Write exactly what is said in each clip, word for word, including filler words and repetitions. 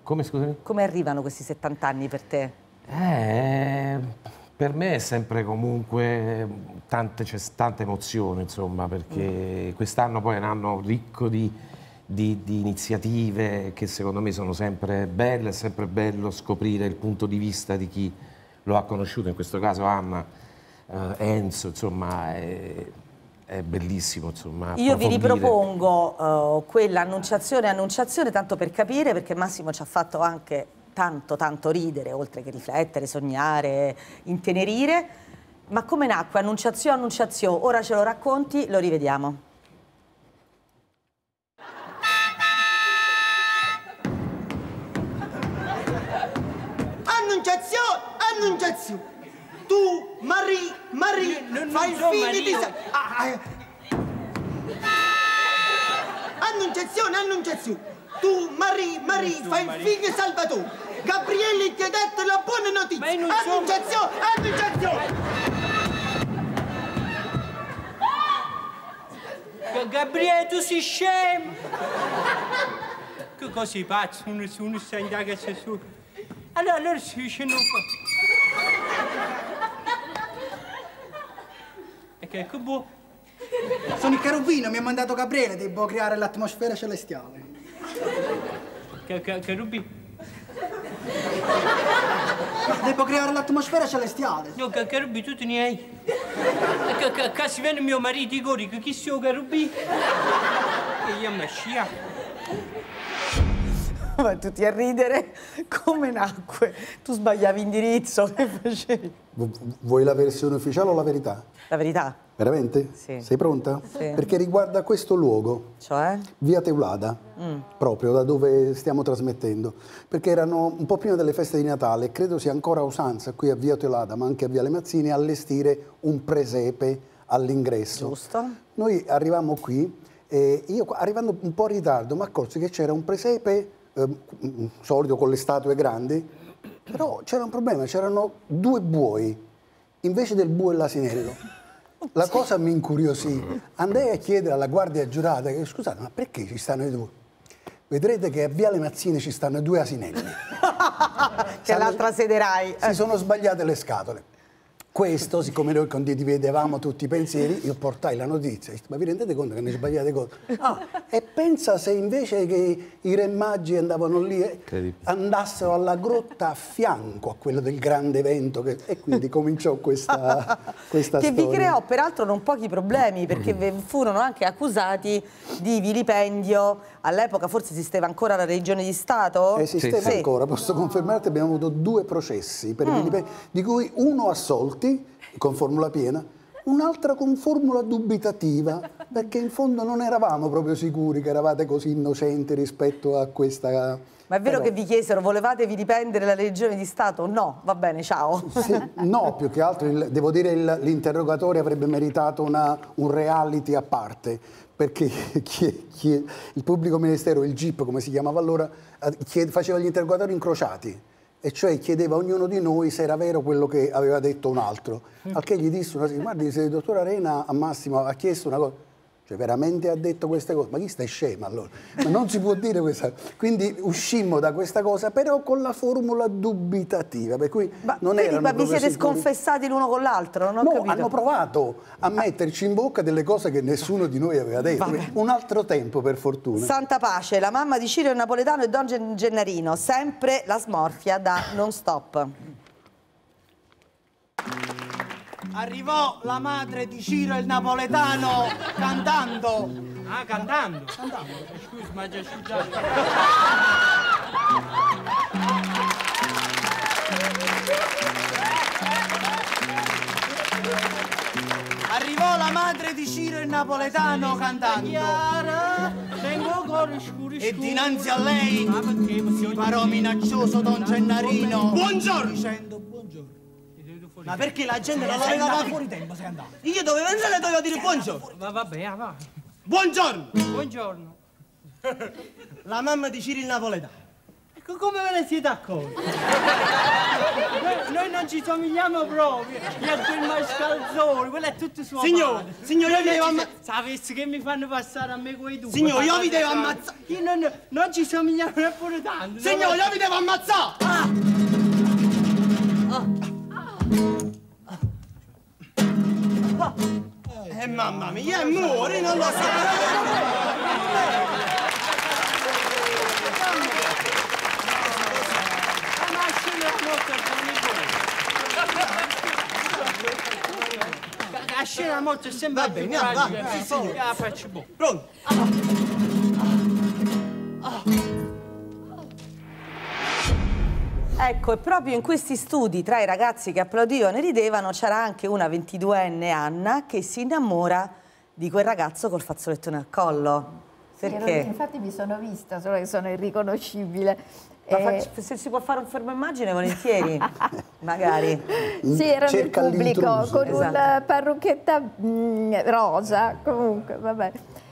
Come, scusami? Come arrivano questi settanta anni per te? Eh, per me è sempre comunque tante, c'è tanta emozione, insomma, perché mm. quest'anno poi è un anno ricco di, di, di iniziative che secondo me sono sempre belle, è sempre bello scoprire il punto di vista di chi lo ha conosciuto, in questo caso Anna, eh, Enzo, insomma, è, è bellissimo, insomma. Io vi ripropongo uh, quella Annunciazione, Annunciazione, tanto per capire, perché Massimo ci ha fatto anche tanto, tanto ridere, oltre che riflettere, sognare, intenerire. Ma come nacque Annunciazione, Annunciazione? Ora ce lo racconti, lo rivediamo. Annunciazione, Annunciazione, tu, Marie, Marie, non, fai il non figlio Marie. di... Ah, ah. Annunciazione, Annunciazione, tu, Marie, Marie, fai il figlio Salvatore. Gabriele ti ha detto la buona notizia. Annunciazione, Annunciazione. Gabriele, tu sei scemo. Che così pazzo, uno, uno sta in che c'è su. Allora, allora si dice non fa. E che, che buono. Sono il Cherubino, mi ha mandato Gabriele, devo creare l'atmosfera celestiale. Che, che, Cherubino? Devo creare l'atmosfera celestiale. No, che Cherubino tu te ne hai. Che, che, che si viene mio marito di cori, che chi sia Cherubino? E io mi scia. Ma tutti a ridere, come nacque? Tu sbagliavi indirizzo, che facevi? Vuoi la versione ufficiale o la verità? La verità. Veramente? Sì. Sei pronta? Sì. Perché riguarda questo luogo, cioè? Via Teulada, mm. proprio da dove stiamo trasmettendo. Perché erano un po' prima delle feste di Natale, credo sia ancora usanza qui a Via Teulada, ma anche a Via Le Mazzine, allestire un presepe all'ingresso. Giusto. Noi arrivammo qui e io, arrivando un po' in ritardo, mi accorsi che c'era un presepe eh, solito con le statue grandi, però c'era un problema, c'erano due buoi invece del bue e l'asinello. La cosa mi incuriosì. Andai a chiedere alla guardia giurata che, scusate, ma perché ci stanno i due? Vedrete che a Via Le Mazzine ci stanno due asinelli. Che l'altra sederai. Si sono sbagliate le scatole. Questo, siccome noi condividevamo tutti i pensieri, io portai la notizia. Ma vi rendete conto che ne sbagliate cose? Ah, e pensa se invece che i re magi andavano lì, eh, andassero alla grotta a fianco a quello del grande evento. Che... E quindi cominciò questa, questa che storia. Che vi creò peraltro non pochi problemi, perché mm. furono anche accusati di vilipendio. All'epoca forse esisteva ancora la religione di Stato? Esisteva sì. ancora, posso confermarti, abbiamo avuto due processi per mm. vilipendio, di cui uno assolti con formula piena, un'altra con formula dubitativa, perché in fondo non eravamo proprio sicuri che eravate così innocenti rispetto a questa... Ma è vero Però... che vi chiesero, volevate vilipendere la religione di Stato? No, va bene, ciao. Sì, no, più che altro, il, devo dire, l'interrogatorio avrebbe meritato una, un reality a parte, perché chi, chi, il pubblico ministero, il G I P come si chiamava allora, chied, faceva gli interrogatori incrociati. E cioè chiedeva a ognuno di noi se era vero quello che aveva detto un altro. Al che gli disse una guardi, se il dottor Arena a Massimo ha chiesto una cosa, cioè veramente ha detto queste cose, ma chi stai scema allora? Ma non si può dire questa. Quindi uscimmo da questa cosa, però con la formula dubitativa, per cui ma non vedi, erano ma vi siete sicuri. Sconfessati l'uno con l'altro? Non ho no, capito. hanno provato a metterci in bocca delle cose che nessuno di noi aveva detto. Vabbè. Un altro tempo, per fortuna. Santa pace, la mamma di Ciro il Napoletano e Don Gennarino, sempre la smorfia da non stop. Arrivò la madre di Ciro il Napoletano cantando. Ah, cantando? Cantando. Scusa, ma già asciugato. Arrivò la madre di Ciro il Napoletano cantando. E dinanzi a lei si parò minaccioso Don Gennarino. Buongiorno! Dicendo buongiorno. Ma perché la gente non l'aveva fatto fuori tempo, sei andato? Io dovevo andare e dovevo dire buongiorno. Va, vabbè, va. Buongiorno! Buongiorno. La mamma di Ciro il Napoletano. Come ve ne siete accorti? Noi, noi non ci somigliamo proprio. Io a quel mascalzone, quello è tutto suo Signor, padre. signor, io vi devo ammazzare. Sapessi che mi fanno passare a me quei due. Signor, io vi devo ammazzare. Io non, non ci somigliamo neppure tanto. Signor, io vi devo ammazzare. Ah. Ah. Eh, mamma mia, muori, non lo so. La scena morte è sempre va bene, va, va, sì, signor. La faccio buona. Pronto? Ecco, e proprio in questi studi tra i ragazzi che applaudivano e ridevano c'era anche una ventiduenne, Anna, che si innamora di quel ragazzo col fazzolettone al collo. Perché? Sì, ero, infatti mi sono vista, solo che sono irriconoscibile. Ma Eh, faccio- se si può fare un fermo immagine, volentieri, magari. Sì, ero nel Cerca pubblico l'intruso. con Esatto. una parrucchetta mm, rosa, comunque, vabbè.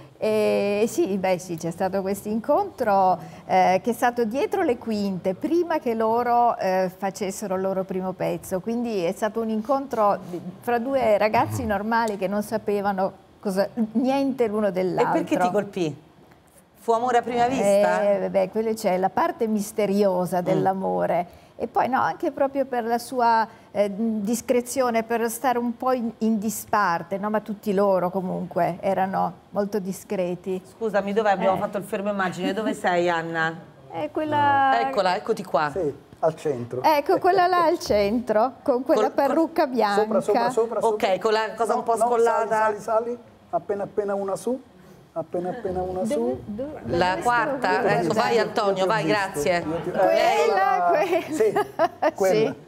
E sì, beh sì, c'è stato questo incontro eh, che è stato dietro le quinte, prima che loro eh, facessero il loro primo pezzo, quindi è stato un incontro di- fra due ragazzi normali che non sapevano cosa, niente l'uno E dell'altro. perché ti colpì? Fu amore a prima vista? Eh, beh, quello c'è la parte misteriosa dell'amore e poi no, anche proprio per la sua eh, discrezione, per stare un po' in, in disparte, no? Ma tutti loro comunque erano molto discreti. Scusami, dove abbiamo Eh. fatto il fermo immagine? Dove sei, Anna? E quella... Eccola, eccoti qua. Sì, al centro. Ecco, quella là al centro, con quella Col- parrucca bianca. Sopra, sopra, sopra, sopra. Ok, con la cosa No, un po' no, scollata. Sali, sali, sali. Appena appena una su. Appena appena una su. Dove- La dove quarta? stavo Ecco, vai guardando? Antonio, Io ti ho vai, visto, grazie. io ti- Quella, eh, quella. Sì, quella. Sì.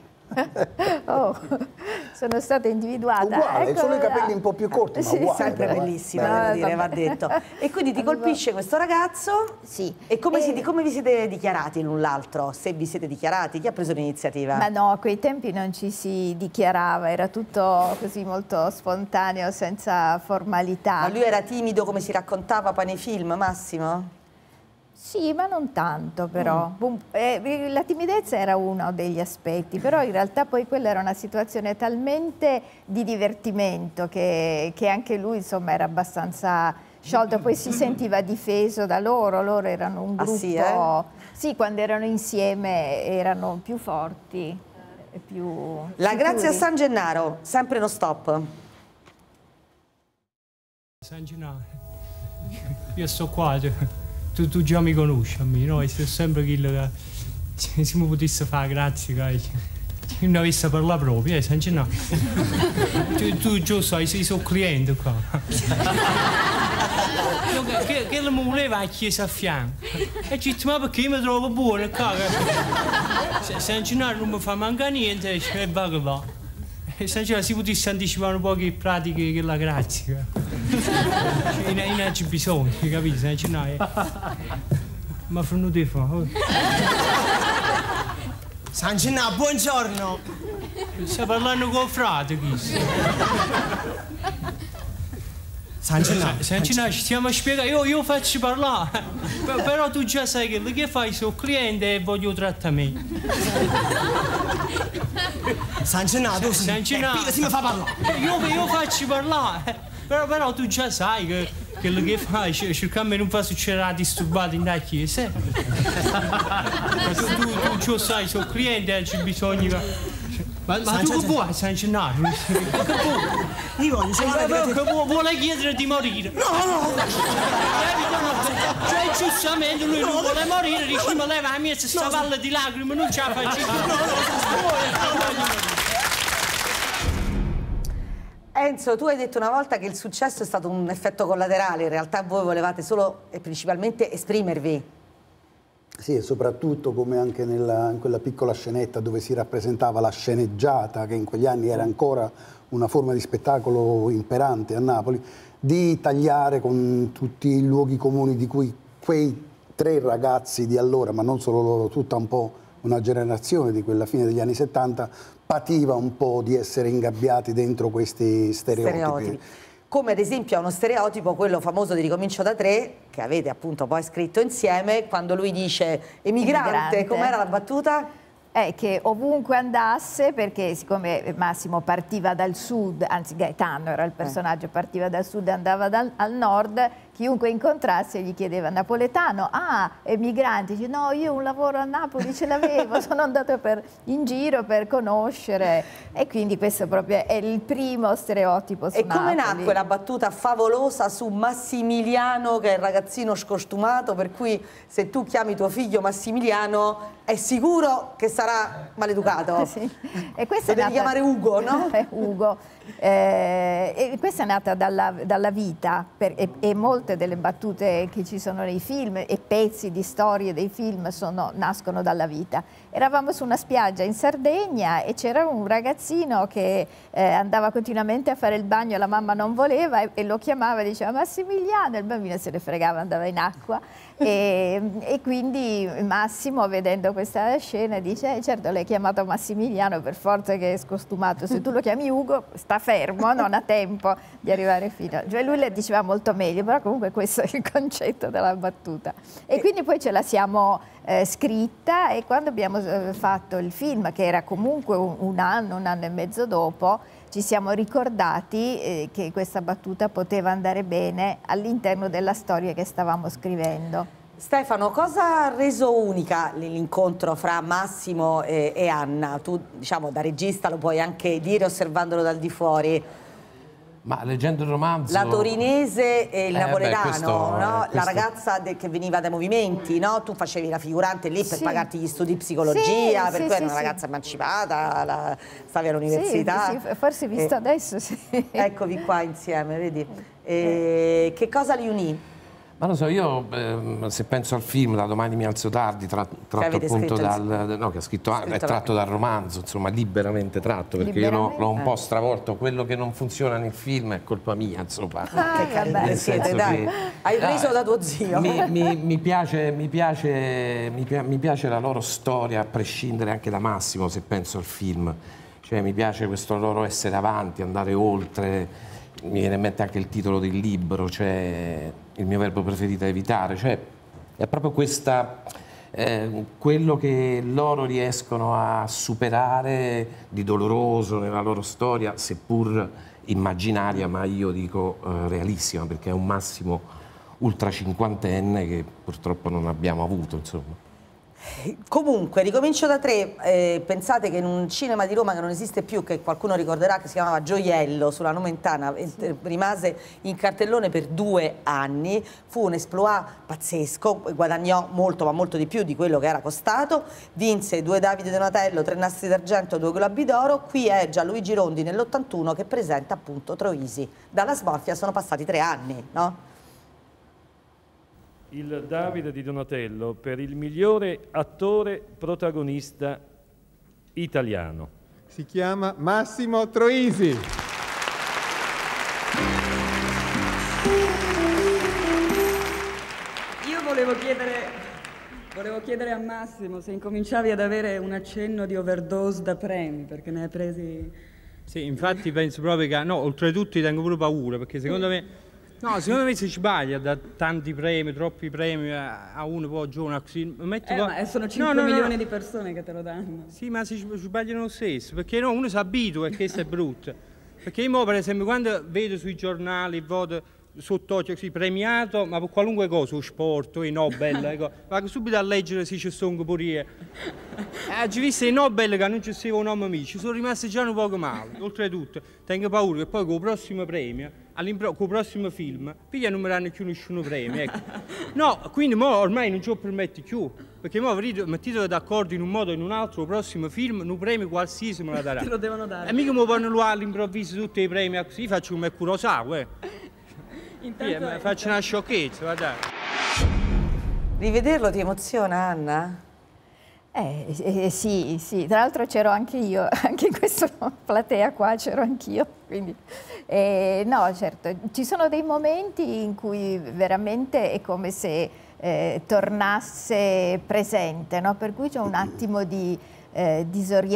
Oh, sono stata individuata. Uguale, Ecco, solo i là. capelli un po' più corti, ma Sì, uguale. Sempre però, eh. bellissima, Beh, devo dire, va vabbè. detto. E quindi ti colpisce questo ragazzo? Sì. E come, si- Eh, come vi siete dichiarati l'un l'altro? Se vi siete dichiarati, chi ha preso l'iniziativa? Ma no, a quei tempi non ci si dichiarava, era tutto così molto spontaneo, senza formalità. Ma lui era timido come si raccontava poi nei film, Massimo? Sì, ma non tanto però. Bum- eh, la timidezza era uno degli aspetti, però in realtà poi quella era una situazione talmente di divertimento che, che anche lui insomma era abbastanza sciolto, poi si sentiva difeso da loro, loro erano un Ah, gruppo... sì, eh? Sì, quando erano insieme erano più forti, e più La sicuri. Grazia a San Gennaro, sempre no stop. San Gennaro, io sto qua, cioè, tu, tu già mi conosci a me, no? E sei sempre quello che se, se mi potesse fare grazie, che non avesse parlato proprio, eh, San Gennaro. tu, tu già sai, sei suo cliente qua. Io che, che, che mi voleva a chiesa a fianco. E ci dice, ma perché mi trovo buono qua? Se, San Gennaro non mi fa mancare niente, e va che va. E San Gennaro si potesse anticipare un po' che pratiche che la grazia. E non c'è bisogno, capito? San Gennaro. Ma non ti fa. San Gennaro, buongiorno. Stai parlando con il frate, chi? San Gennaro. San Gennaro, ci stiamo a spiegare, io, io faccio parlare. P- però tu già sai che, che fai, sono cliente e voglio trattamento. San Gennaro, tu San Gennaro. si mi fa parlare. Io, io faccio parlare. Però, però tu già sai che quello che fai, c- cercare di non far succedere la disturbata in da chiesa. eh. tu, tu, tu già sai, sono cliente e c'è bisogno che... Ma, ma tu che vuoi, San Gennaro? Io voglio Eh, sapere che vuole, vuole chiedere di morire. No, no! Cioè, giustamente lui non vuole morire, dice, ma leva la mia sta valle di lacrime, non ce la faccio. Enzo, tu hai detto una volta che il successo è stato un effetto collaterale, in realtà voi volevate solo e principalmente esprimervi. Sì, e soprattutto come anche nella, in quella piccola scenetta dove si rappresentava la sceneggiata, che in quegli anni era ancora una forma di spettacolo imperante a Napoli, di tagliare con tutti i luoghi comuni di cui quei tre ragazzi di allora, ma non solo loro, tutta un po' una generazione di quella fine degli anni settanta, pativa un po' di essere ingabbiati dentro questi stereotipi. Stereotipi. come ad esempio a uno stereotipo, quello famoso di Ricomincio da tre, che avete appunto poi scritto insieme, quando lui dice emigrante, Emigrante. com'era la battuta? È che ovunque andasse, perché siccome Massimo partiva dal sud, anzi Gaetano era il personaggio, partiva dal sud e andava dal, al nord, chiunque incontrasse gli chiedeva napoletano, ah, emigrante, dice no, io un lavoro a Napoli ce l'avevo, sono andato per, in giro per conoscere, e quindi questo proprio è il primo stereotipo su E come Napoli. nacque la battuta favolosa su Massimiliano, che è il ragazzino scostumato, per cui se tu chiami tuo figlio Massimiliano è sicuro che sarà maleducato? Sì. E questa lo devi è nata... chiamare Ugo, no? Ugo. Eh, e questa è nata dalla, dalla vita per, e, e molte delle battute che ci sono nei film e pezzi di storie dei film sono, nascono dalla vita. Eravamo su una spiaggia in Sardegna e c'era un ragazzino che eh, andava continuamente a fare il bagno, la mamma non voleva e, e lo chiamava e diceva Massimiliano, e il bambino se ne fregava, andava in acqua e, e quindi Massimo, vedendo questa scena, dice eh, certo l'hai chiamato Massimiliano, per forza che è scostumato, se tu lo chiami Ugo sta fermo, non ha tempo di arrivare fino. Cioè lui le diceva molto meglio, però comunque questo è il concetto della battuta. E quindi poi ce la siamo eh, scritta, e quando abbiamo eh, fatto il film, che era comunque un, un anno, un anno e mezzo dopo, ci siamo ricordati eh, che questa battuta poteva andare bene all'interno della storia che stavamo scrivendo. Stefano, cosa ha reso unica l'incontro fra Massimo e, e Anna? Tu, diciamo, da regista lo puoi anche dire osservandolo dal di fuori. Ma leggendo il romanzo... La torinese e il Eh, napoletano, beh, questo, no? eh, La questo... ragazza de, che veniva dai movimenti, no? Tu facevi la figurante lì per Sì. pagarti gli studi di psicologia, Sì, per sì, cui sì, eri una sì. ragazza emancipata, la, stavi all'università. Sì, sì, forse visto Eh, adesso, sì. Eccovi qua insieme, vedi? E che cosa li unì? Ma lo so, io eh, se penso al film Da domani mi alzo tardi, tra, tratto avete appunto scritto dal... No, che ha scritto, scritto è tratto dal romanzo, insomma, liberamente tratto, perché io l'ho, l'ho un po' stravolto. Quello che non funziona nel film è colpa mia, insomma. Ah, Che carini vabbè. che siete, senso dai. che- Hai no, preso da tuo zio. Mi, mi- mi piace, mi, piace, mi, pia- mi piace la loro storia, a prescindere anche da Massimo, se penso al film. Cioè, mi piace questo loro essere avanti, andare oltre. Mi viene in mente anche il titolo del libro, cioè il mio verbo preferito è evitare. Cioè, è proprio questa, eh, quello che loro riescono a superare di doloroso nella loro storia, seppur immaginaria, ma io dico eh, realissima, perché è un Massimo ultra cinquantenne che purtroppo non abbiamo avuto, insomma. Comunque, Ricomincio da tre, eh, pensate che in un cinema di Roma che non esiste più, che qualcuno ricorderà, che si chiamava Gioiello, sulla Nomentana, eh, rimase in cartellone per due anni, fu un exploit pazzesco, guadagnò molto ma molto di più di quello che era costato, vinse due Davide Donatello, tre Nastri d'Argento, due Globi d'Oro. Qui è Gianluigi Rondi nell'ottantuno che presenta appunto Troisi. Dalla smorfia sono passati tre anni, no? Il Davide di Donatello per il migliore attore protagonista italiano. Si chiama Massimo Troisi. Io volevo chiedere, volevo chiedere a Massimo se incominciavi ad avere un accenno di overdose da premi, perché ne hai presi... Sì, infatti penso proprio che... No, oltretutto tengo pure paura, perché secondo me... No, secondo me si sbaglia da tanti premi, troppi premi a, a uno poi giovane così. Metti Eh, qua- ma sono cinque No, no, no. milioni di persone che te lo danno. Sì, ma si sbagliano lo stesso, perché no, uno si abitua e questo è brutto. Perché io mo, per esempio, quando vedo sui giornali, voto sott'occhio così premiato, ma per qualunque cosa, lo sport, i Nobel, ecco, vado subito a leggere se ci sono pure io. Eh, ci visto i Nobel che non ci sia un nome mio, ci sono rimasti già un poco male. Oltretutto, tengo paura che poi con il prossimo premio, con il prossimo film, piglia non mi danno più nessuno premio, ecco. No, quindi mo ormai non ci lo permetto più, perché mo mettete d'accordo in un modo o in un altro, il prossimo film, un premio qualsiasi me la darà. Te lo devono dare. E mica mi fanno all'improvviso tutti i premi così, faccio come Kurosawa, eh. Intanto, Via, faccio una sciocchezza, guarda. Rivederlo ti emoziona, Anna? Eh, eh, sì, sì, tra l'altro c'ero anche io, anche in questa platea qua c'ero anch'io, quindi eh, no, certo, ci sono dei momenti in cui veramente è come se eh, tornasse presente, no? Per cui c'è un attimo di eh,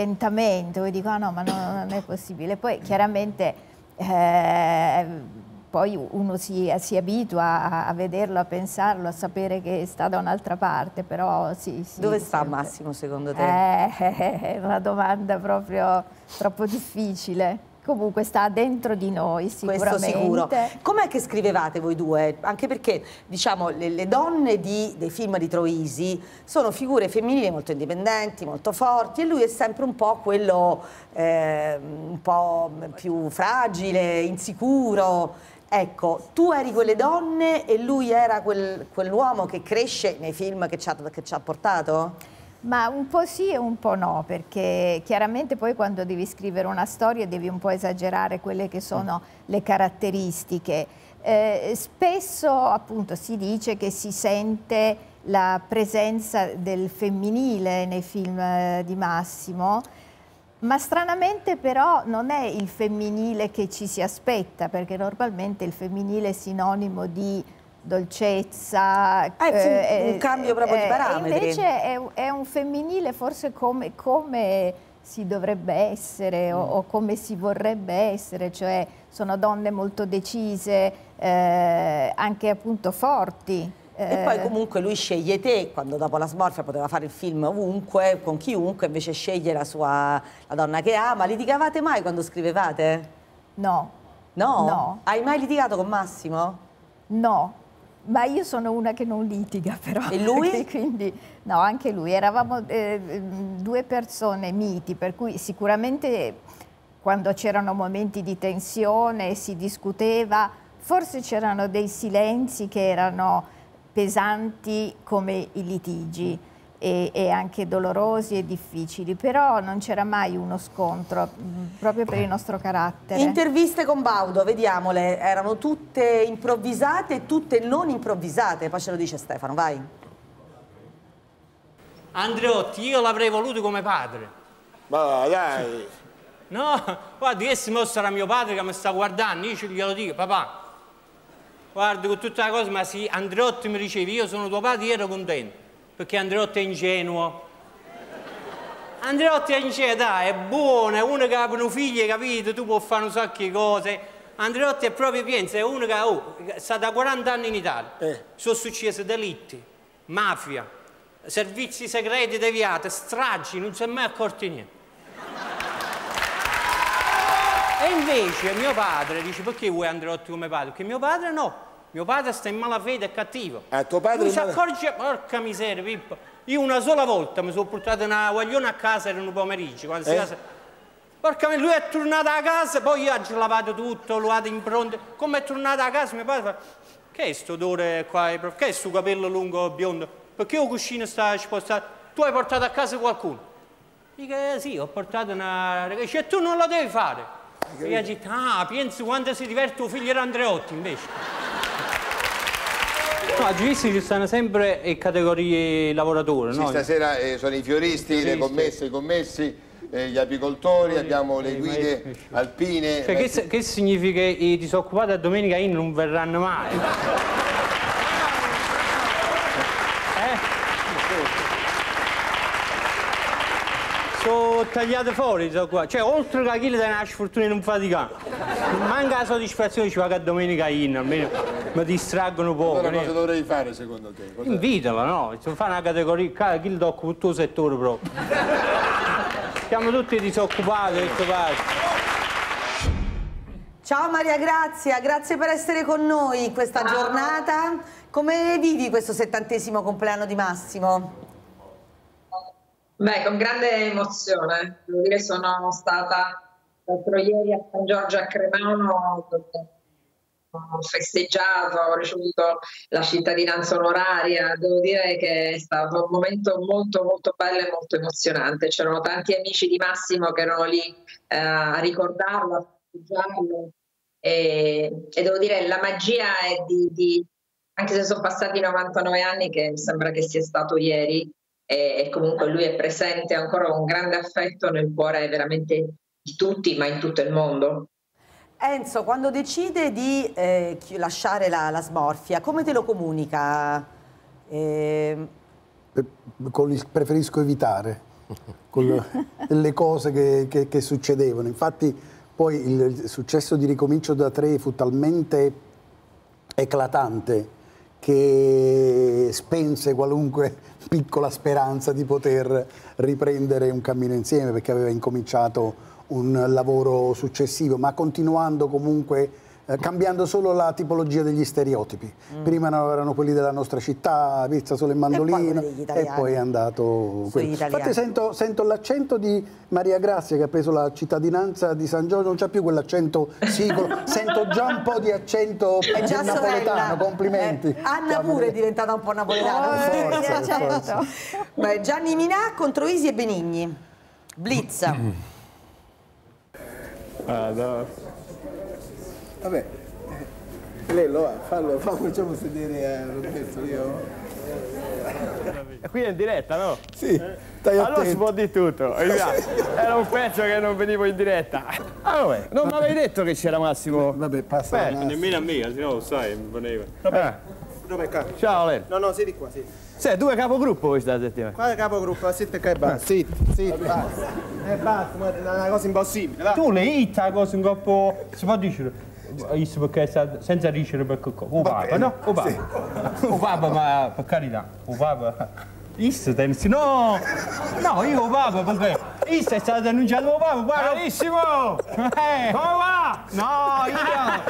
disorientamento, e dico ah no, ma no, non è possibile. Poi chiaramente eh, poi uno si, si abitua a, a vederlo, a pensarlo, a sapere che sta da un'altra parte, però sì, sì. Dove sta sempre. Massimo secondo te? Eh, è una domanda proprio troppo difficile. Comunque sta dentro di noi sicuramente. Questo sicuro. Com'è che scrivevate voi due? Anche perché, diciamo, le, le donne di, dei film di Troisi sono figure femminili molto indipendenti, molto forti, e lui è sempre un po' quello eh, un po' più fragile, insicuro. Ecco, tu eri quelle donne e lui era quel, quell'uomo che cresce nei film che ci ha, che ci ha portato? Ma un po' sì e un po' no, perché chiaramente poi quando devi scrivere una storia devi un po' esagerare quelle che sono le caratteristiche. Eh, spesso appunto si dice che si sente la presenza del femminile nei film di Massimo, ma stranamente però non è il femminile che ci si aspetta, perché normalmente il femminile è sinonimo di dolcezza, eh, eh, un, un cambio proprio eh, di parametri. Invece è, è un femminile forse come, come si dovrebbe essere mm. o, o come si vorrebbe essere, cioè sono donne molto decise, eh, anche appunto forti. E poi comunque lui sceglie te, quando dopo la smorfia poteva fare il film ovunque, con chiunque, invece sceglie la sua la donna che ama. Litigavate mai quando scrivevate? No. No? No. Hai mai litigato con Massimo? No. Ma io sono una che non litiga però. E lui? Quindi, no, anche lui. Eravamo eh, due persone miti, per cui sicuramente quando c'erano momenti di tensione si discuteva, forse c'erano dei silenzi che erano pesanti come i litigi e, e anche dolorosi e difficili, però non c'era mai uno scontro, proprio per il nostro carattere. Interviste con Baudo, vediamole, erano tutte improvvisate e tutte non improvvisate, poi ce lo dice Stefano, vai. Andreotti, io l'avrei voluto come padre. Ma dai! No, guarda, che si mostra mio padre che mi sta guardando, io glielo dico, papà, guarda, con tutta la cosa, ma sì, Andreotti mi diceva, io sono tuo padre, io ero contento, perché Andreotti è ingenuo. Andreotti è ingenuo, dai, è buono, è uno che ha un figlio, capito? Tu puoi fare un sacco di cose. Andreotti è proprio pensa, è uno che oh, sta da quaranta anni in Italia. Eh. Sono successe delitti, mafia, servizi segreti deviati, stragi, non si è mai accorto di niente. E invece mio padre dice, perché vuoi Andreotti come padre? Perché mio padre no, mio padre sta in malafede, è cattivo. Ah, tuo padre lui si accorge, porca miseria, Pippo. Io una sola volta mi sono portato una guaglione a casa, era un pomeriggio, quando eh? si casa... Porca miseria, lui è tornato a casa, poi io ho lavato tutto, l'ho lavato in pronto. Come è tornato a casa, mio padre fa, che è sto odore qua, che è sto capello lungo biondo? Perché il cuscino sta spostato? Tu hai portato a casa qualcuno? Dico, eh, sì, ho portato una... Dice, tu non lo devi fare. E io ho detto, ah, pensi quando si diverte tuo figlio era Andreotti invece. No, a giudizi ci stanno sempre le categorie lavoratori, sì, no? Stasera eh, sono i fioristi, fioristi, le commesse, i commessi, eh, gli apicoltori, sì, abbiamo sì, le guide sì, sì. alpine. Cioè, che, che significa che i disoccupati a domenica in non verranno mai? Sono tagliate fuori, so qua. Cioè, oltre che chili dai una sfortuna non faticare. Manca la soddisfazione, ci va che a domenica in, almeno mi distraggono poco. Allora cosa dovrei fare secondo te? Invitala, no? Se fa una categoria, chi lo tocca il tuo settore proprio. Siamo tutti disoccupati, questo paese. Ciao Maria Grazia, grazie per essere con noi in questa Ciao. giornata. Come vivi questo settantesimo compleanno di Massimo? Beh, con grande emozione, devo dire sono stata l'altro ieri a San Giorgio a Cremano, dove ho festeggiato, ho ricevuto la cittadinanza onoraria, devo dire che è stato un momento molto molto bello e molto emozionante, c'erano tanti amici di Massimo che erano lì eh, a ricordarlo, a festeggiarlo e, e devo dire la magia è di, di, anche se sono passati novantanove anni che sembra che sia stato ieri, e comunque lui è presente ancora con grande affetto nel cuore veramente di tutti, ma in tutto il mondo. Enzo, quando decide di eh, lasciare la, la smorfia, come te lo comunica? Eh... Con il, preferisco evitare con le, le cose che, che, che succedevano. Infatti Poi il, il successo di Ricomincio da tre fu talmente eclatante che spense qualunque piccola speranza di poter riprendere un cammino insieme, perché aveva incominciato un lavoro successivo, ma continuando comunque, eh, cambiando solo la tipologia degli stereotipi. Mm. Prima erano quelli della nostra città, pizza, sole e mandolino, e poi, e poi è andato quello. Infatti sento, sento l'accento di Maria Grazia, che ha preso la cittadinanza di San Giorgio, non c'è più quell'accento sicolo, sento già un po' di accento è già napoletano, sorella. complimenti. Eh, Anna pure è diventata un po' napoletana. Oh, forza, certo. Beh, Gianni Minà contro Isi e Benigni. Blitz. Ah, no. Vabbè, Lello, va, fallo, fallo, facciamo sedere a Roberto, io. Qui è in diretta, no? Sì, stai allora attento. si può dire tutto. Era un pezzo che non venivo in diretta. Ah, vabbè, non mi avevi detto che c'era Massimo. Vabbè, passa. Nemmeno a me, se no lo sai, mi veneva. Vabbè, dove capo? Ciao, Lello. No, no, siedi qua, sì. Sei due capogruppo questa settimana. Quale capogruppo? Siete qua e basta. Sì, sì, basta. E basta, è una cosa impossibile, va. Tu le hit la cosa un po'. si può dire. Perché senza dicere perché o papa, no? O papa. O papa, ma per carità, o papa. Isso tensi, no! No, io o papa perché Isso è stato denunciato o papa, guarda! Carissimo! Eh! Come va? No, io!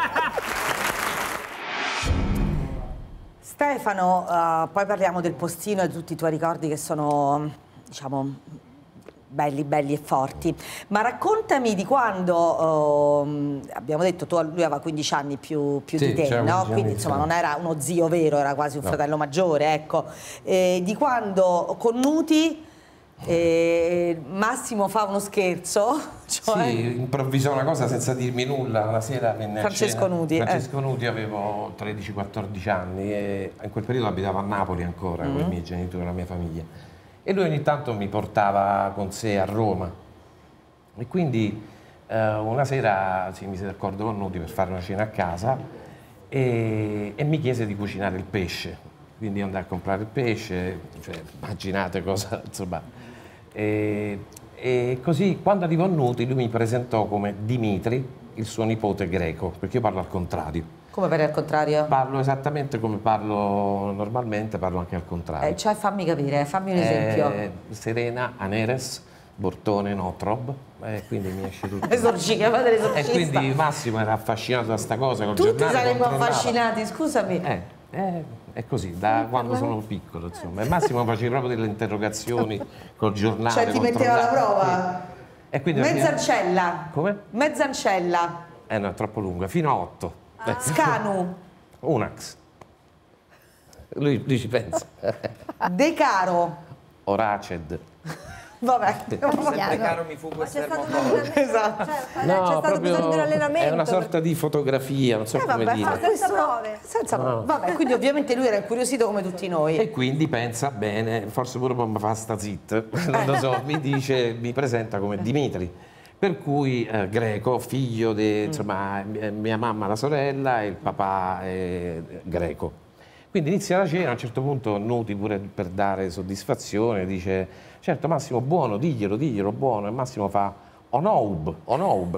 Stefano, uh, poi parliamo del postino e di tutti i tuoi ricordi che sono, diciamo, belli, belli e forti. Ma raccontami di quando, uh, abbiamo detto, tu, lui aveva quindici anni più, più sì, di te, no? Quindi insomma sì. non era uno zio vero, era quasi un no. fratello maggiore, ecco. E di quando con Nuti eh, Massimo fa uno scherzo, cioè... Sì, improvvisò una cosa senza dirmi nulla, una sera venne Francesco a cena. Nuti. Francesco eh. Nuti, avevo tredici quattordici anni e in quel periodo abitavo a Napoli ancora mm. con i miei genitori e la mia famiglia. E lui ogni tanto mi portava con sé a Roma e quindi eh, una sera si mise d'accordo con Nuti per fare una cena a casa e, e mi chiese di cucinare il pesce, quindi andai a comprare il pesce, cioè immaginate cosa, insomma, e, e così quando arrivò Nuti lui mi presentò come Dimitri, il suo nipote greco, perché io parlo al contrario. Come per al contrario? Parlo esattamente come parlo normalmente, parlo anche al contrario. Eh, cioè fammi capire, fammi un esempio. Eh, Serena, Aneres, Bortone, Notrob, eh, quindi mi esce tutto. Esorcista, padre esorcista. E quindi Massimo era affascinato da sta cosa. Col Tutti saremmo controllava. affascinati, scusami. Eh, eh, è così, da quando sono piccolo, insomma. E Massimo faceva proprio delle interrogazioni col giornale. Cioè ti metteva alla prova? E quindi Mezzancella. Come? Mezzancella. Eh no, è troppo lunga, fino a otto. Ah. Scanu. Unax. Lui, lui ci pensa. De Caro. Oraced. Vabbè. Sempre caro mi fu questo termofono. Esatto. Cioè, No, c'è stato proprio bisogno dell'allenamento. è una sorta di fotografia, non so Eh, come vabbè, dire. Senza prove. Senza No. prove. Vabbè, quindi ovviamente lui era incuriosito come tutti noi. E quindi pensa bene, forse pure poi mi fa sta zitta, non lo so, mi dice, mi presenta come Dimitri. Per cui eh, greco, figlio di insomma, mia mamma, la sorella, e il papà è greco. Quindi inizia la cena, a un certo punto Nuti, pure per dare soddisfazione, dice certo Massimo, buono, diglielo, diglielo, buono. E Massimo fa Onoub, Onoub.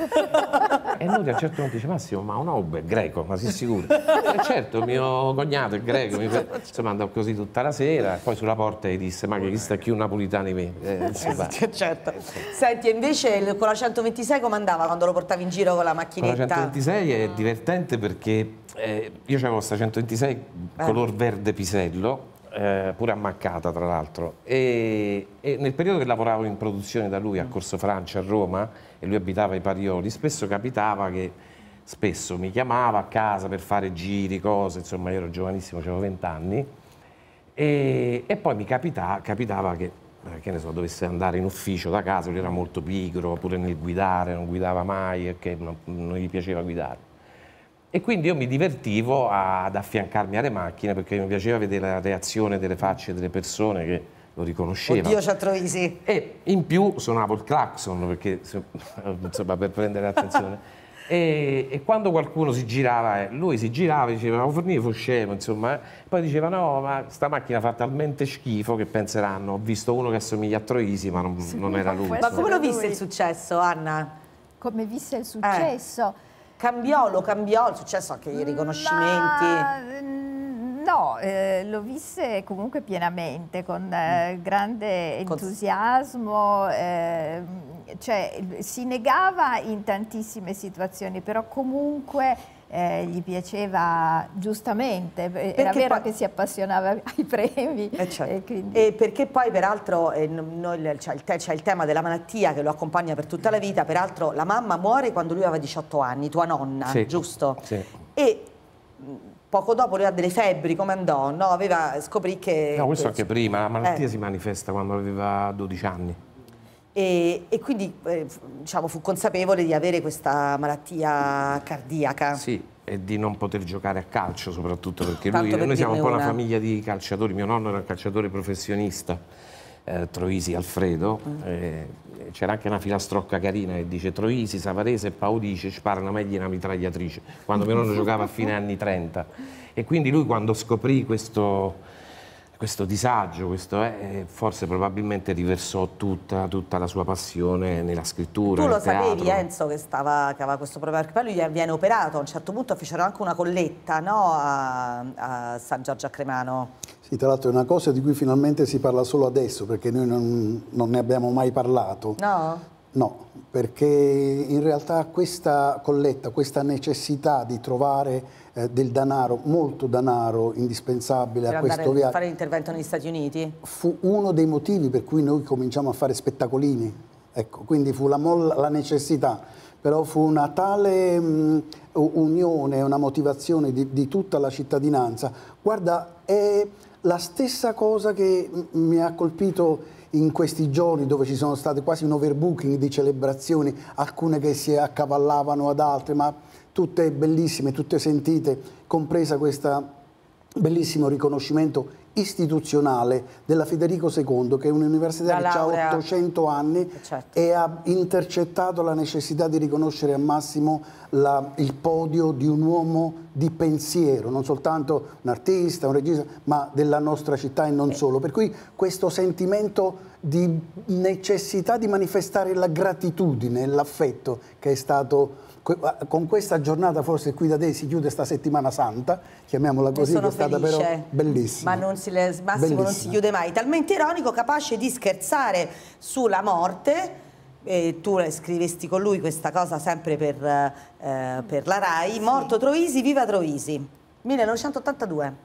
E Nuti a un certo punto dice Massimo, ma Onoub è greco, ma sei sicuro? E certo, mio cognato è greco, mi pre... insomma andò così tutta la sera, poi sulla porta gli disse ma che chi sta più napolitano di me? Eh, insomma. Certo. Senti, e invece con la centoventisei come andava quando lo portavi in giro con la Con macchinetta? la centoventisei è divertente perché eh, io avevo questa centoventisei Eh. color verde pisello, eh, pure ammaccata tra l'altro, e, e nel periodo che lavoravo in produzione da lui a Corso Francia a Roma e lui abitava ai Parioli, spesso capitava che spesso mi chiamava a casa per fare giri, cose, insomma io ero giovanissimo, avevo venti anni e, e poi mi capita, capitava che eh, che ne so, dovesse andare in ufficio da casa, lui era molto pigro, pure nel guidare, non guidava mai e che non, non gli piaceva guidare. E quindi io mi divertivo ad affiancarmi alle macchine perché mi piaceva vedere la reazione delle facce delle persone che lo riconoscevano. Oddio, c'ha Troisi. E in più suonavo il clacson perché, insomma, per prendere l'attenzione. E, e quando qualcuno si girava, eh, lui si girava e diceva, Fornì fu scemo, insomma. Eh. Poi diceva, no, ma sta macchina fa talmente schifo che penseranno, ho visto uno che assomiglia a Troisi, ma non, non era lui. Ma come lo viste il successo, Anna? come visse il successo. Eh. Cambiò, lo cambiò il successo, anche i riconoscimenti? Ma, no, eh, lo visse comunque pienamente, con eh, grande entusiasmo, eh, cioè si negava in tantissime situazioni, però comunque eh, gli piaceva giustamente, perché era vero poi... che si appassionava ai premi. Eh certo. e, quindi... e perché poi peraltro eh, c'è il, te, il tema della malattia che lo accompagna per tutta la vita, peraltro la mamma muore quando lui aveva diciotto anni, tua nonna, sì, giusto? Sì. E poco dopo lui ha delle febbri, come andò? No, aveva, scoprì che... No, questo che, anche prima, la malattia eh. si manifesta quando aveva dodici anni. E, e quindi eh, diciamo, fu consapevole di avere questa malattia cardiaca. Sì, e di non poter giocare a calcio soprattutto, perché lui, per noi siamo un po' una. una famiglia di calciatori, mio nonno era un calciatore professionista, eh, Troisi Alfredo, mm. eh, c'era anche una filastrocca carina che dice Troisi, Savarese e Paudice sparano meglio di una mitragliatrice, quando mio nonno giocava a fine anni trenta. E quindi lui quando scoprì questo... questo disagio, questo è, forse probabilmente riversò tutta, tutta la sua passione nella scrittura, Tu lo nel teatro. sapevi, Enzo, che, stava, che aveva questo problema? Perché poi lui viene operato, a un certo punto fecero anche una colletta, no? a, a San Giorgio a Cremano. Sì, tra l'altro è una cosa di cui finalmente si parla solo adesso, perché noi non, non ne abbiamo mai parlato. No? No, perché in realtà questa colletta, questa necessità di trovare eh, del denaro, molto denaro indispensabile per a questo andare viaggio, a fare l'intervento negli Stati Uniti? fu uno dei motivi per cui noi cominciamo a fare spettacolini. Ecco, quindi fu la, la necessità, però fu una tale mh, unione, una motivazione di, di tutta la cittadinanza. Guarda, è la stessa cosa che mi ha colpito in questi giorni, dove ci sono state quasi un overbooking di celebrazioni, alcune che si accavallavano ad altre, ma tutte bellissime, tutte sentite, compresa questo bellissimo riconoscimento istituzionale della Federico secondo, che è un'università che ha ottocento anni, certo, e ha intercettato la necessità di riconoscere a Massimo la, il podio di un uomo di pensiero, non soltanto un artista, un regista, ma della nostra città e non solo. Per cui questo sentimento di necessità di manifestare la gratitudine, l'affetto che è stato... Con questa giornata forse qui da te si chiude sta settimana santa, chiamiamola così, che è stata felice, però bellissima. Ma non si, Massimo bellissima. non si chiude mai, talmente ironico, capace di scherzare sulla morte. E tu scrivesti con lui questa cosa sempre per, eh, per la Rai, sì. Morto Troisi, viva Troisi, millenovecentottantadue.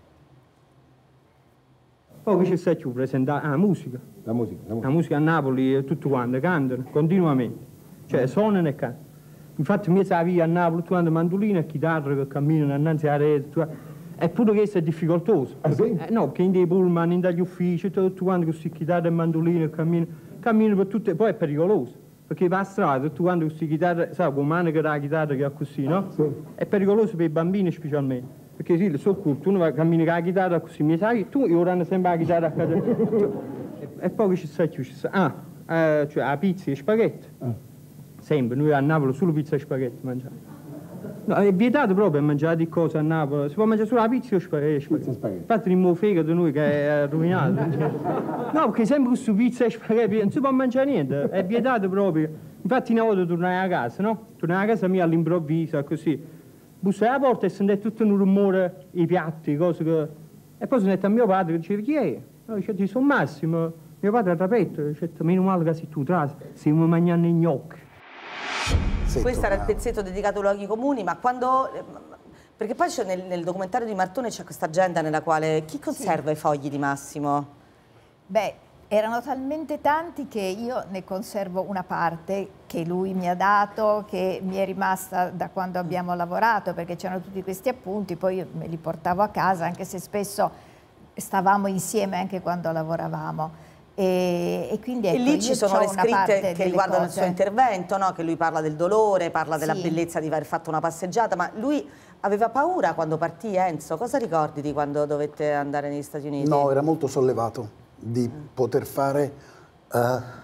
Poi c'è sta più presentare la musica. La musica, la musica. La musica a Napoli tutti quanti cantano continuamente, cioè suonano e cantano. Infatti mi sa via a Napoli tutti quanti mandolino e chitarra che camminano innanzi alla rete, eppure questo è difficoltoso. Ah, sì? Eh, no, perché in dei pullman, in dagli uffici, tutti quanti con queste chitarre e mandolino e camminano, camminano per tutte, poi è pericoloso, perché va a strada, tutti quanti con queste chitarre, sai, con mano che la chitarra che ha così, no? Sì. È pericoloso per i bambini specialmente, perché sì, sono curto, uno va a camminare con la chitarra così, mi sai, tu ora hanno sempre la chitarra a casa. e, e poi ci sta più, ci sta, ah, eh, cioè la pizza e spaghetti. Ah. Sempre, noi a Napoli solo pizza e spaghetti mangiamo. No, è vietato proprio a mangiare di cose a Napoli, si può mangiare solo la pizza e spaghetti. Pizza e spaghetti. Infatti il mio fegato noi che è rovinato. No, perché sempre questo pizza e spaghetti non si può mangiare niente, è vietato proprio. Infatti una volta tornai a casa, no? Tornai a casa mia all'improvviso, così. Bussai alla porta e sentì tutto un rumore, i piatti, cose che... E poi sono detto a mio padre, che diceva, chi è? No, dicevo, sono Massimo. Mio padre ha rapetto, dice, meno male che sei tu, tra, stiamo mangiando i gnocchi. Questo era il pezzetto dedicato ai luoghi comuni, ma quando... Perché poi nel, nel documentario di Martone c'è questa agenda nella quale... Chi conserva sì. i fogli di Massimo? Beh, erano talmente tanti che io ne conservo una parte che lui mi ha dato, che mi è rimasta da quando abbiamo lavorato, perché c'erano tutti questi appunti, poi io me li portavo a casa, anche se spesso stavamo insieme anche quando lavoravamo. E, e, quindi, ecco, e lì ci sono le scritte che riguardano cose. il suo intervento, no? Che lui parla del dolore, parla della sì. bellezza di aver fatto una passeggiata, ma lui aveva paura quando partì, Enzo? Cosa ricordi di quando dovette andare negli Stati Uniti? No, era molto sollevato di mm. poter fare... Uh...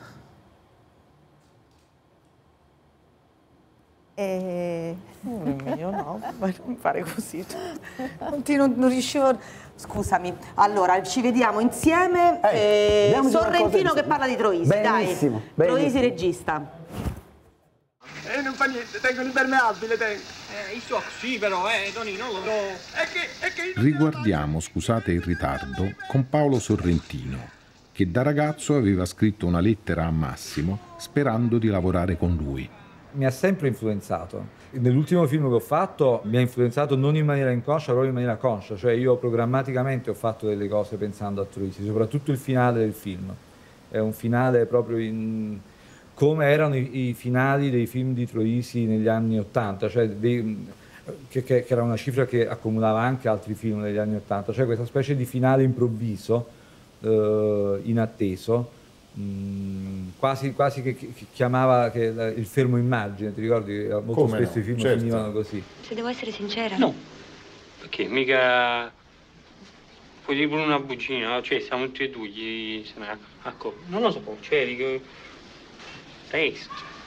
E... Io no, non fare così. Continuo, non riuscivo... Scusami, allora ci vediamo insieme. Eh, eh, Sorrentino che parla di Troisi, benissimo, dai. Benissimo. Troisi regista. E non fa niente, tengo l'impermeabile, tengo. Eh, il suo sì però, eh, Tonino, lo... È che, è che... Riguardiamo, scusate il ritardo, con Paolo Sorrentino, che da ragazzo aveva scritto una lettera a Massimo sperando di lavorare con lui. Mi ha sempre influenzato. Nell'ultimo film che ho fatto mi ha influenzato non in maniera inconscia, proprio in maniera conscia, cioè io programmaticamente ho fatto delle cose pensando a Troisi, soprattutto il finale del film. È un finale proprio in... come erano i, i finali dei film di Troisi negli anni Ottanta, cioè dei, che, che, che era una cifra che accumulava anche altri film negli anni Ottanta, cioè questa specie di finale improvviso, eh, inatteso, mh, quasi, quasi che, che chiamava che, il fermo immagine, ti ricordi? Molto Come spesso no? i film Certo. finivano così. Se devo essere sincera. No. Perché mica... Puoi dire pure una bugia, cioè siamo tutti e due, gli... ecco, non lo so, c'eri che... Testo.